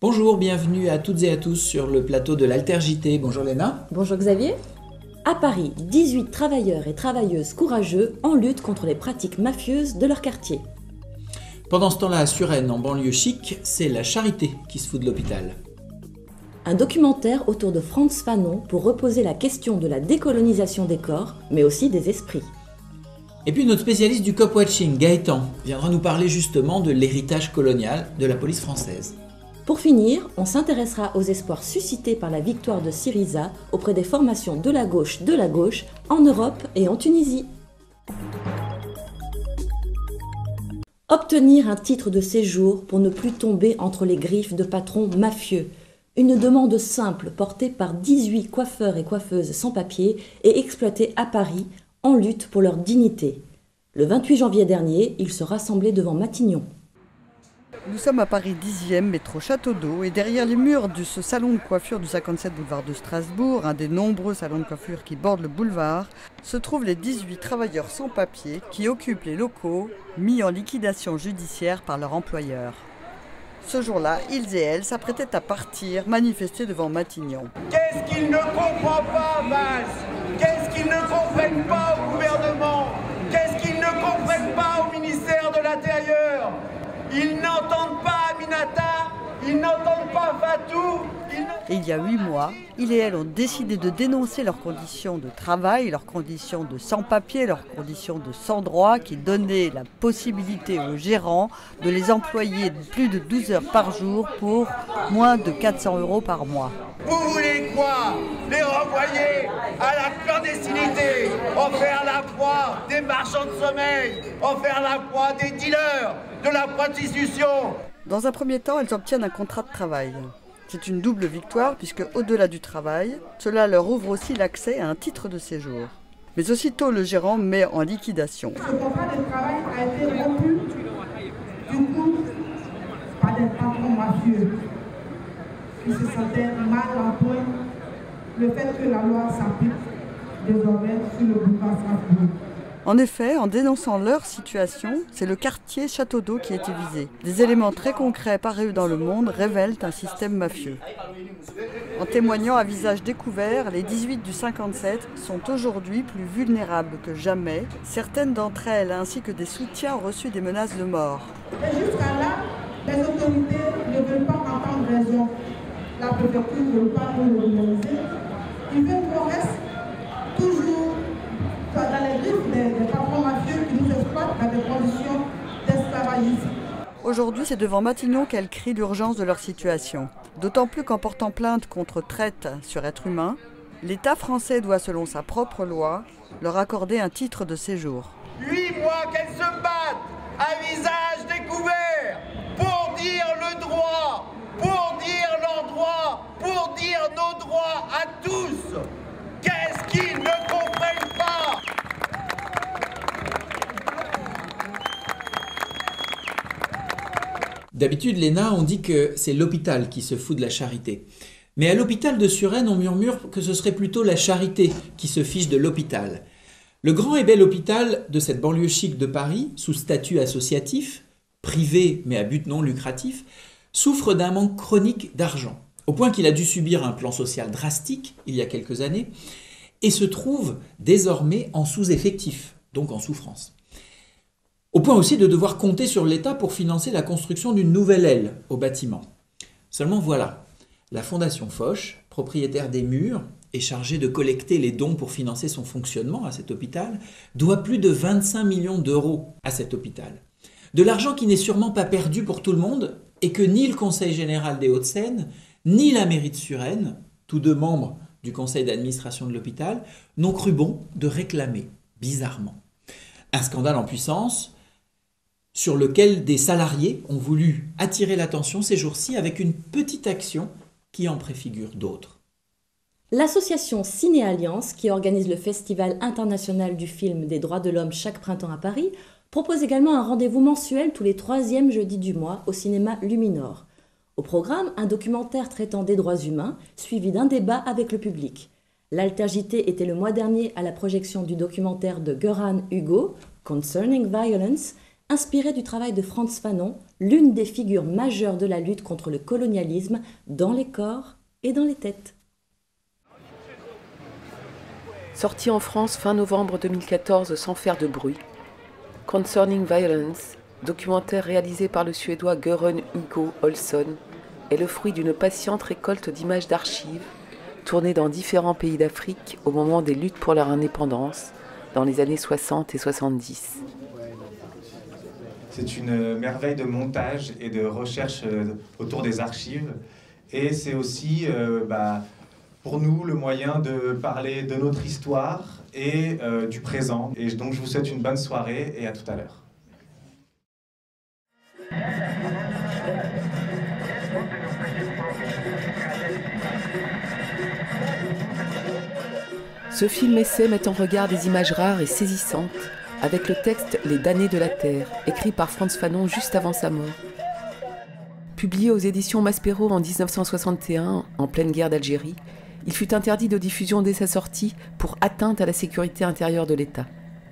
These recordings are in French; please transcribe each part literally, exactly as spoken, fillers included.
Bonjour, bienvenue à toutes et à tous sur le plateau de l'Alter J T. Bonjour Léna. Bonjour Xavier. À Paris, dix-huit travailleurs et travailleuses courageux en lutte contre les pratiques mafieuses de leur quartier. Pendant ce temps-là, à Suresnes, en banlieue chic, c'est la charité qui se fout de l'hôpital. Un documentaire autour de Frantz Fanon pour reposer la question de la décolonisation des corps, mais aussi des esprits. Et puis notre spécialiste du cop-watching, Gaëtan, viendra nous parler justement de l'héritage colonial de la police française. Pour finir, on s'intéressera aux espoirs suscités par la victoire de Syriza auprès des formations de la gauche de la gauche en Europe et en Tunisie. Obtenir un titre de séjour pour ne plus tomber entre les griffes de patrons mafieux. Une demande simple portée par dix-huit coiffeurs et coiffeuses sans papier et exploités à Paris en lutte pour leur dignité. Le vingt-huit janvier dernier, ils se rassemblaient devant Matignon. Nous sommes à Paris dixième, métro Château d'Eau, et derrière les murs de ce salon de coiffure du cinquante-sept boulevard de Strasbourg, un des nombreux salons de coiffure qui bordent le boulevard, se trouvent les dix-huit travailleurs sans papier qui occupent les locaux mis en liquidation judiciaire par leur employeur. Ce jour-là, ils et elles s'apprêtaient à partir manifester devant Matignon. Qu'est-ce qu'ils ne comprennent pas, Valls? Qu'est-ce qu'ils ne comprennent pas au gouvernement? Qu'est-ce qu'ils ne comprennent pas au ministère de l'Intérieur? Ils n'entendent pas Aminata, ils n'entendent pas Fatou. Et il y a huit mois, ils et elles ont décidé de dénoncer leurs conditions de travail, leurs conditions de sans-papier, leurs conditions de sans-droit qui donnaient la possibilité aux gérants de les employer plus de douze heures par jour pour moins de quatre cents euros par mois. Vous voulez quoi? Les renvoyer à la clandestinité, en faire la proie des marchands de sommeil, en faire la proie des dealers, de la prostitution. Dans un premier temps, elles obtiennent un contrat de travail. C'est une double victoire puisque, au-delà du travail, cela leur ouvre aussi l'accès à un titre de séjour. Mais aussitôt, le gérant met en liquidation. Ce contrat de travail a été rompu du coup par des patrons mafieux qui se sentaient mal entendre le fait que la loi s'applique désormais sur le boulevard Strasbourg. En effet, en dénonçant leur situation, c'est le quartier Château d'Eau qui a été visé. Des éléments très concrets parus dans le monde révèlent un système mafieux. En témoignant à visage découvert, les dix-huit du cinquante-sept sont aujourd'hui plus vulnérables que jamais. Certaines d'entre elles, ainsi que des soutiens, ont reçu des menaces de mort. Et jusqu'à là, les autorités ne veulent pas entendre raison. La préfecture ne veut pas nous l'organiser. Ils veulent qu'on reste toujours dans les griffes des, des patrons mafieux qui nous exploitent dans des conditions d'esclavagisme. Aujourd'hui, c'est devant Matignon qu'elles crient l'urgence de leur situation. D'autant plus qu'en portant plainte contre traite sur être humain, l'État français doit, selon sa propre loi, leur accorder un titre de séjour. Huit mois qu'elles se battent à visage découvert pour dire le droit, pour dire leurs droits, pour dire nos droits à tous. Qu'est-ce qu'ils ne comprennent pas? D'habitude, Léna, on dit que c'est l'hôpital qui se fout de la charité. Mais à l'hôpital de Suresnes, on murmure que ce serait plutôt la charité qui se fiche de l'hôpital. Le grand et bel hôpital de cette banlieue chic de Paris, sous statut associatif, privé mais à but non lucratif, souffre d'un manque chronique d'argent, au point qu'il a dû subir un plan social drastique il y a quelques années, et se trouve désormais en sous-effectif, donc en souffrance. Au point aussi de devoir compter sur l'État pour financer la construction d'une nouvelle aile au bâtiment. Seulement voilà, la Fondation Foch, propriétaire des murs et chargée de collecter les dons pour financer son fonctionnement à cet hôpital, doit plus de vingt-cinq millions d'euros à cet hôpital. De l'argent qui n'est sûrement pas perdu pour tout le monde et que ni le Conseil général des Hauts-de-Seine, ni la mairie de Suresnes, tous deux membres du conseil d'administration de l'hôpital, n'ont cru bon de réclamer, bizarrement. Un scandale en puissance sur lequel des salariés ont voulu attirer l'attention ces jours-ci avec une petite action qui en préfigure d'autres. L'association Ciné-Alliance, qui organise le Festival international du film des droits de l'homme chaque printemps à Paris, propose également un rendez-vous mensuel tous les troisièmes jeudis du mois au cinéma Luminor. Au programme, un documentaire traitant des droits humains, suivi d'un débat avec le public. L'Alter J T était le mois dernier à la projection du documentaire de Göran Hugo, Concerning Violence, inspiré du travail de Frantz Fanon, l'une des figures majeures de la lutte contre le colonialisme dans les corps et dans les têtes. Sorti en France fin novembre deux mille quatorze sans faire de bruit, Concerning Violence, documentaire réalisé par le Suédois Göran Hugo Olsson, est le fruit d'une patiente récolte d'images d'archives tournées dans différents pays d'Afrique au moment des luttes pour leur indépendance dans les années soixante et soixante-dix. C'est une merveille de montage et de recherche autour des archives. Et c'est aussi euh, bah, pour nous le moyen de parler de notre histoire et euh, du présent. Et donc je vous souhaite une bonne soirée et à tout à l'heure. Ce film essai met en regard des images rares et saisissantes avec le texte « Les damnés de la terre », écrit par Frantz Fanon juste avant sa mort. Publié aux éditions Maspero en dix-neuf cent soixante et un, en pleine guerre d'Algérie, il fut interdit de diffusion dès sa sortie pour atteinte à la sécurité intérieure de l'État.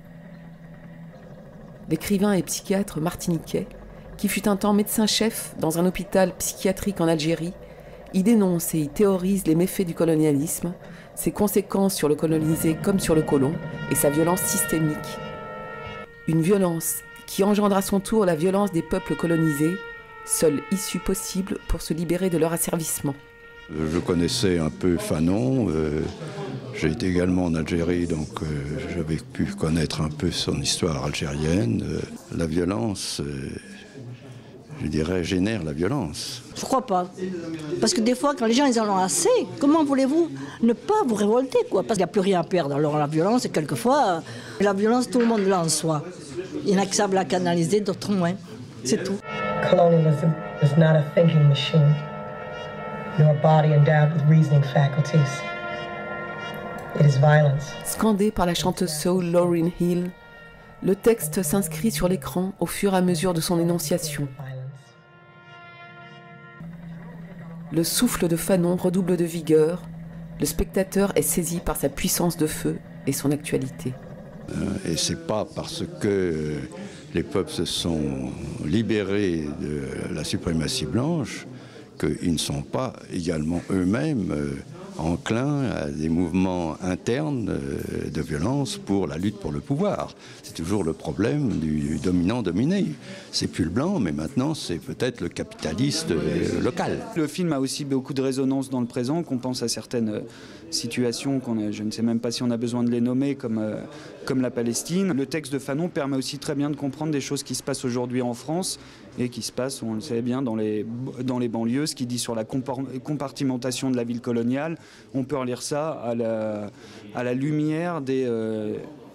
L'écrivain et psychiatre martiniquais, qui fut un temps médecin-chef dans un hôpital psychiatrique en Algérie, y dénonce et y théorise les méfaits du colonialisme, ses conséquences sur le colonisé comme sur le colon et sa violence systémique. Une violence qui engendre à son tour la violence des peuples colonisés, seule issue possible pour se libérer de leur asservissement. Je connaissais un peu Fanon, euh, j'ai été également en Algérie, donc euh, j'avais pu connaître un peu son histoire algérienne. Euh, la violence, euh, je dirais, génère la violence. Je crois pas. Parce que des fois, quand les gens ils en ont assez, comment voulez-vous ne pas vous révolter, quoi? Parce qu'il n'y a plus rien à perdre. Alors la violence, quelquefois, la violence, tout le monde l'a en soi. Il y en a qui savent la canaliser, d'autres moins. C'est tout. Colonialism is not a thinking machine, nor a body endowed with reasoning faculties. It is violence. Scandé par la chanteuse soul Lauryn Hill, le texte s'inscrit sur l'écran au fur et à mesure de son énonciation. Le souffle de Fanon redouble de vigueur, le spectateur est saisi par sa puissance de feu et son actualité. Et c'est pas parce que les peuples se sont libérés de la suprématie blanche qu'ils ne sont pas également eux-mêmes enclins à des mouvements internes de violence pour la lutte pour le pouvoir. C'est toujours le problème du dominant-dominé. C'est plus le blanc, mais maintenant c'est peut-être le capitaliste local. Le film a aussi beaucoup de résonance dans le présent, qu'on pense à certaines situations, qu'on a, je ne sais même pas si on a besoin de les nommer, comme, euh, comme la Palestine. Le texte de Fanon permet aussi très bien de comprendre des choses qui se passent aujourd'hui en France et qui se passent, on le sait bien, dans les, dans les banlieues, ce qu'il dit sur la compartimentation de la ville coloniale. On peut relire ça à la, à la lumière des, euh,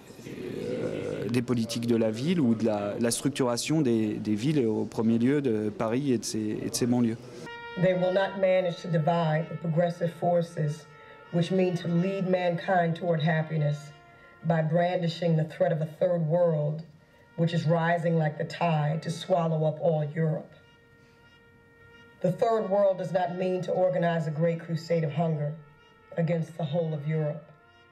euh, des politiques de la ville ou de la, la structuration des, des villes, et au premier lieu de Paris et de ses, et de ses banlieues. They will not manage to divide the progressive forces which mean to lead mankind toward happiness by brandishing the threat of a third world which is rising like the tide to swallow up all Europe. The third world does not mean to organize a great crusade of hunger against the whole of Europe.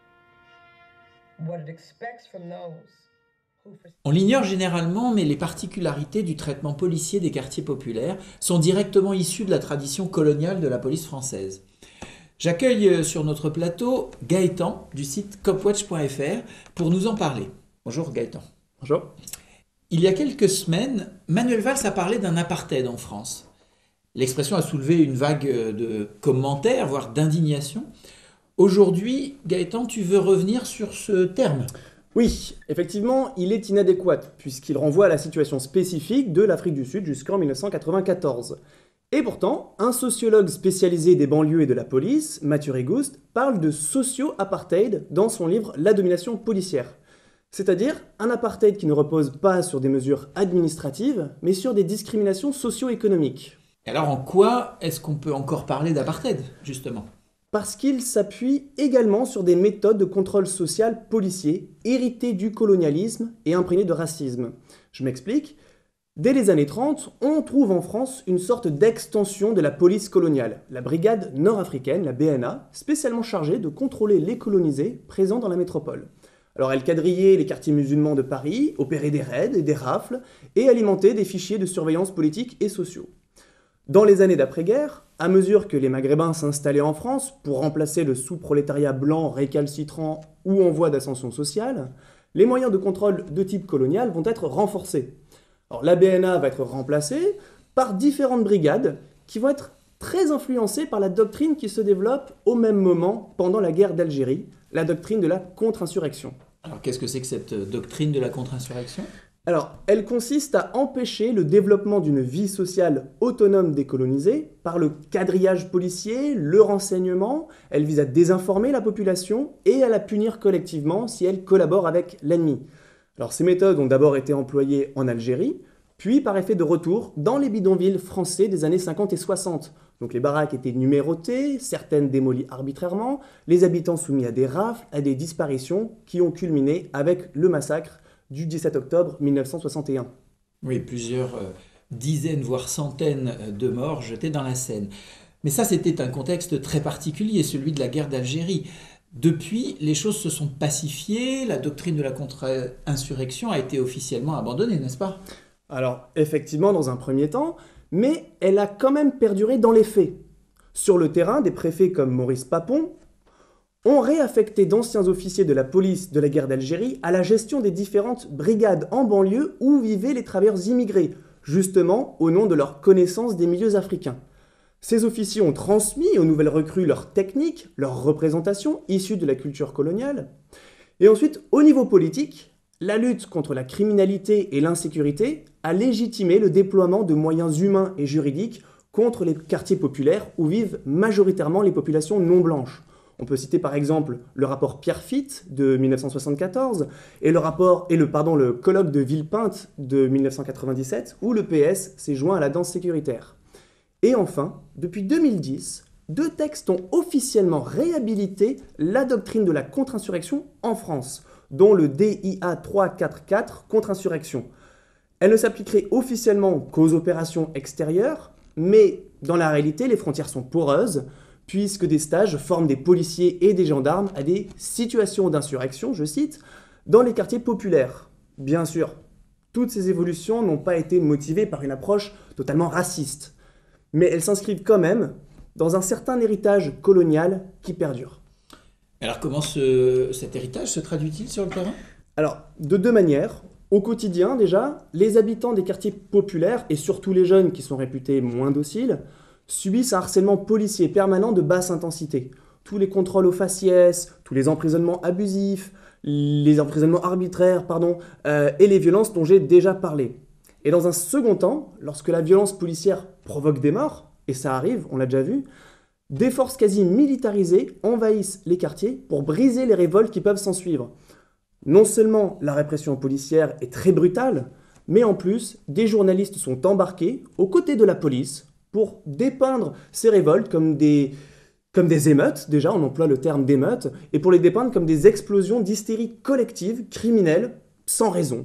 What it expects from those. On l'ignore généralement, mais les particularités du traitement policier des quartiers populaires sont directement issues de la tradition coloniale de la police française. J'accueille sur notre plateau Gaëtan du site copwatch point f r pour nous en parler. Bonjour Gaëtan. Bonjour. Il y a quelques semaines, Manuel Valls a parlé d'un apartheid en France. L'expression a soulevé une vague de commentaires, voire d'indignation. Aujourd'hui, Gaëtan, tu veux revenir sur ce terme ? Oui, effectivement, il est inadéquat, puisqu'il renvoie à la situation spécifique de l'Afrique du Sud jusqu'en mille neuf cent quatre-vingt-quatorze. Et pourtant, un sociologue spécialisé des banlieues et de la police, Mathieu Rigouste, parle de socio-apartheid dans son livre « La domination policière ». C'est-à-dire un apartheid qui ne repose pas sur des mesures administratives, mais sur des discriminations socio-économiques. Alors en quoi est-ce qu'on peut encore parler d'apartheid, justement ? Parce qu'il s'appuie également sur des méthodes de contrôle social policier, héritées du colonialisme et imprégnées de racisme. Je m'explique. Dès les années trente, on trouve en France une sorte d'extension de la police coloniale, la brigade nord-africaine, la B N A, spécialement chargée de contrôler les colonisés présents dans la métropole. Alors elle quadrillait les quartiers musulmans de Paris, opérait des raids et des rafles, et alimentait des fichiers de surveillance politique et sociaux. Dans les années d'après-guerre, à mesure que les Maghrébins s'installaient en France pour remplacer le sous-prolétariat blanc récalcitrant ou en voie d'ascension sociale, les moyens de contrôle de type colonial vont être renforcés. Alors, la B N A va être remplacée par différentes brigades qui vont être très influencées par la doctrine qui se développe au même moment pendant la guerre d'Algérie, la doctrine de la contre-insurrection. Alors qu'est-ce que c'est que cette doctrine de la contre-insurrection ? Alors, elle consiste à empêcher le développement d'une vie sociale autonome décolonisée par le quadrillage policier, le renseignement. Elle vise à désinformer la population et à la punir collectivement si elle collabore avec l'ennemi. Alors, ces méthodes ont d'abord été employées en Algérie, puis par effet de retour dans les bidonvilles français des années cinquante et soixante. Donc les baraques étaient numérotées, certaines démolies arbitrairement, les habitants soumis à des rafles, à des disparitions qui ont culminé avec le massacre du dix-sept octobre mille neuf cent soixante et un. Oui, plusieurs euh, dizaines, voire centaines de morts jetés dans la Seine. Mais ça, c'était un contexte très particulier, celui de la guerre d'Algérie. Depuis, les choses se sont pacifiées, la doctrine de la contre-insurrection a été officiellement abandonnée, n'est-ce pas ? Alors, effectivement, dans un premier temps, mais elle a quand même perduré dans les faits. Sur le terrain, des préfets comme Maurice Papon ont réaffecté d'anciens officiers de la police de la guerre d'Algérie à la gestion des différentes brigades en banlieue où vivaient les travailleurs immigrés, justement au nom de leur connaissance des milieux africains. Ces officiers ont transmis aux nouvelles recrues leurs techniques, leurs représentations issues de la culture coloniale. Et ensuite, au niveau politique, la lutte contre la criminalité et l'insécurité a légitimé le déploiement de moyens humains et juridiques contre les quartiers populaires où vivent majoritairement les populations non blanches. On peut citer par exemple le rapport Pierrefitte de mille neuf cent soixante-quatorze et le, rapport, et le, pardon, le colloque de Villepinte de mille neuf cent quatre-vingt-dix-sept où le P S s'est joint à la danse sécuritaire. Et enfin, depuis deux mille dix, deux textes ont officiellement réhabilité la doctrine de la contre-insurrection en France, dont le D I A trois cent quarante-quatre contre-insurrection. Elle ne s'appliquerait officiellement qu'aux opérations extérieures, mais dans la réalité, les frontières sont poreuses, puisque des stages forment des policiers et des gendarmes à des situations d'insurrection, je cite, dans les quartiers populaires. Bien sûr, toutes ces évolutions n'ont pas été motivées par une approche totalement raciste, mais elles s'inscrivent quand même dans un certain héritage colonial qui perdure. Alors comment ce, cet héritage se traduit-il sur le terrain ? Alors, de deux manières. Au quotidien, déjà, les habitants des quartiers populaires, et surtout les jeunes qui sont réputés moins dociles, subissent un harcèlement policier permanent de basse intensité. Tous les contrôles aux faciès, tous les emprisonnements abusifs, les emprisonnements arbitraires, pardon, euh, et les violences dont j'ai déjà parlé. Et dans un second temps, lorsque la violence policière provoque des morts, et ça arrive, on l'a déjà vu, des forces quasi militarisées envahissent les quartiers pour briser les révoltes qui peuvent s'ensuivre. Non seulement la répression policière est très brutale, mais en plus, des journalistes sont embarqués aux côtés de la police pour dépeindre ces révoltes comme des, comme des émeutes, déjà on emploie le terme d'émeutes, et pour les dépeindre comme des explosions d'hystérie collective, criminelle, sans raison.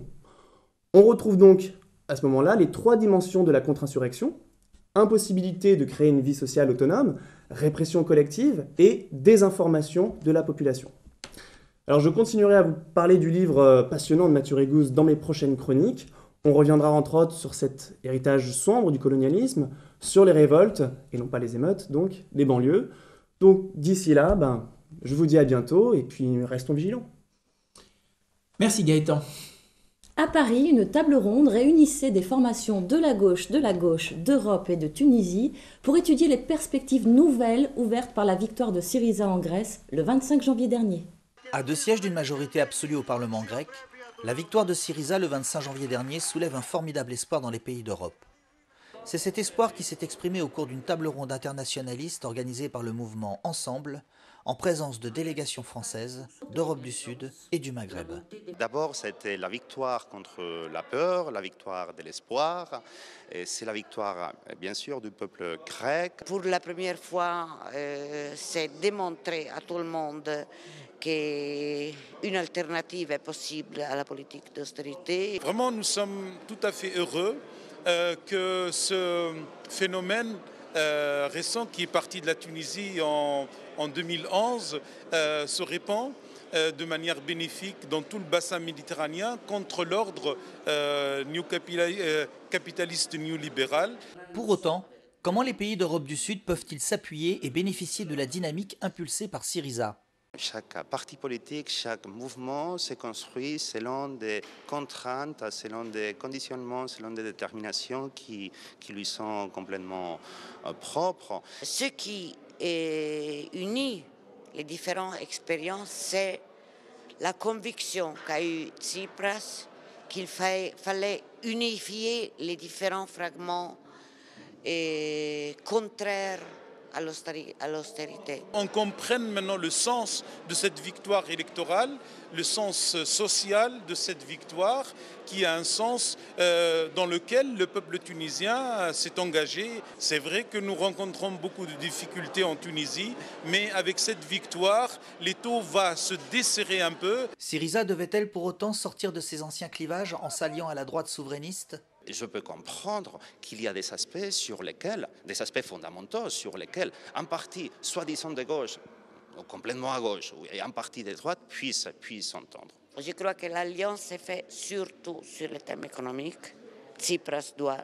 On retrouve donc à ce moment-là les trois dimensions de la contre-insurrection: impossibilité de créer une vie sociale autonome, répression collective et désinformation de la population. Alors je continuerai à vous parler du livre passionnant de Mathieu Régouze dans mes prochaines chroniques. On reviendra entre autres sur cet héritage sombre du colonialisme, sur les révoltes, et non pas les émeutes, donc les banlieues. Donc d'ici là, ben, je vous dis à bientôt et puis restons vigilants. Merci Gaëtan. À Paris, une table ronde réunissait des formations de la gauche, de la gauche, d'Europe et de Tunisie pour étudier les perspectives nouvelles ouvertes par la victoire de Syriza en Grèce le vingt-cinq janvier dernier. À deux sièges d'une majorité absolue au Parlement grec, la victoire de Syriza le vingt-cinq janvier dernier soulève un formidable espoir dans les pays d'Europe. C'est cet espoir qui s'est exprimé au cours d'une table ronde internationaliste organisée par le mouvement Ensemble, en présence de délégations françaises, d'Europe du Sud et du Maghreb. D'abord, c'était la victoire contre la peur, la victoire de l'espoir. Et c'est la victoire, bien sûr, du peuple grec. Pour la première fois, euh, c'est démontré à tout le monde qu'une alternative est possible à la politique d'austérité. Vraiment, nous sommes tout à fait heureux euh, que ce phénomène euh, récent qui est parti de la Tunisie en, en deux mille onze euh, se répand euh, de manière bénéfique dans tout le bassin méditerranéen contre l'ordre euh, capitaliste néolibéral. Pour autant, comment les pays d'Europe du Sud peuvent-ils s'appuyer et bénéficier de la dynamique impulsée par Syriza ? Chaque parti politique, chaque mouvement se construit selon des contraintes, selon des conditionnements, selon des déterminations qui, qui lui sont complètement euh, propres. Ce qui est unit les différentes expériences, c'est la conviction qu'a eu Tsipras qu'il fallait unifier les différents fragments et contraires à l'austérité. On comprenne maintenant le sens de cette victoire électorale, le sens social de cette victoire, qui a un sens euh, dans lequel le peuple tunisien s'est engagé. C'est vrai que nous rencontrons beaucoup de difficultés en Tunisie, mais avec cette victoire, l'étau va se desserrer un peu. Syriza devait-elle pour autant sortir de ses anciens clivages en s'alliant à la droite souverainiste ? Je peux comprendre qu'il y a des aspects sur lesquels, des aspects fondamentaux sur lesquels un parti soi-disant de gauche, ou complètement à gauche, et un parti de droite puisse, puisse s'entendre. Je crois que l'alliance s'est faite surtout sur le thème économique. Tsipras doit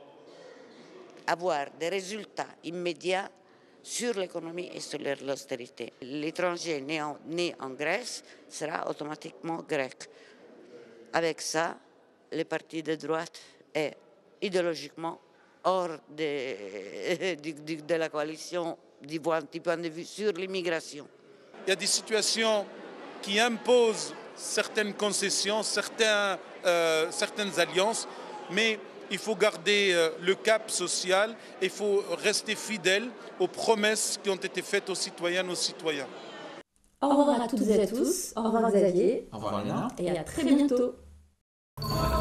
avoir des résultats immédiats sur l'économie et sur l'austérité. L'étranger né en, né en Grèce sera automatiquement grec. Avec ça, les partis de droite est idéologiquement hors de, de, de la coalition du point de vue sur l'immigration. Il y a des situations qui imposent certaines concessions, certains, euh, certaines alliances, mais il faut garder euh, le cap social, il faut rester fidèle aux promesses qui ont été faites aux citoyennes et aux citoyens. Au revoir à toutes et à tous, au revoir Xavier, au revoir Léna, et à très bientôt.